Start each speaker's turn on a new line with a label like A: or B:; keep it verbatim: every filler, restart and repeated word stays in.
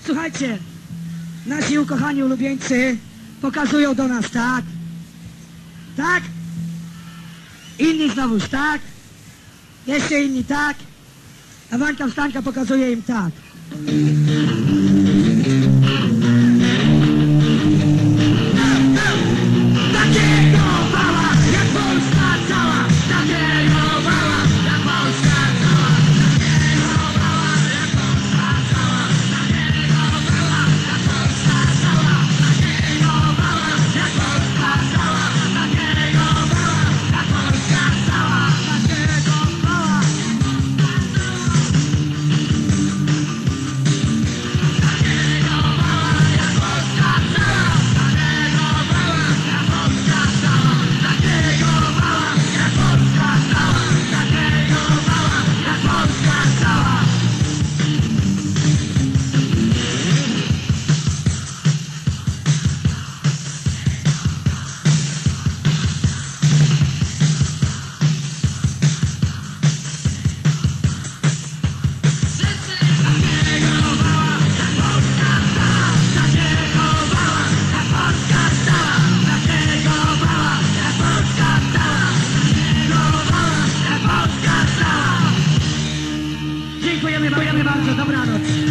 A: Słuchajcie, nasi ukochani ulubieńcy pokazują do nas tak, tak, inni znowuż tak, jeszcze inni tak, a Wańka Wstanka pokazuje im tak. Dziękujemy bardzo, dobranoc.